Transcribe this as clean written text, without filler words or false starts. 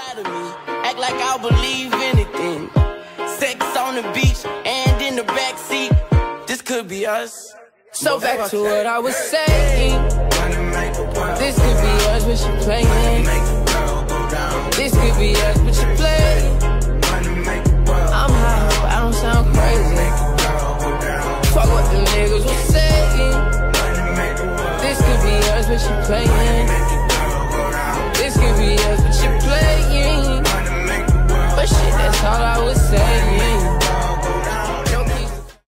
lie to me, act like I'll believe anything. Sex on the beach and in the backseat, this could be us. So back to what I was saying. This could be us, but you playing. This could be us, but you playing. I'm high, but I don't sound crazy. Fuck what the niggas was saying. This could be us, but you playing. This could be us, but you playing. But shit, that's all I was saying.